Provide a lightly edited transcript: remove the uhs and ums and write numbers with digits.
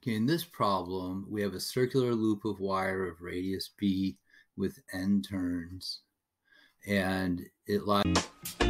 Okay, in this problem, we have a circular loop of wire of radius b with n turns, and it lies